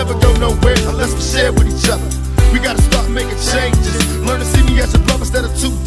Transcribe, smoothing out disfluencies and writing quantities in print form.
never go nowhere unless we share with each other. We gotta start making changes. Learn to see me as a brother instead of two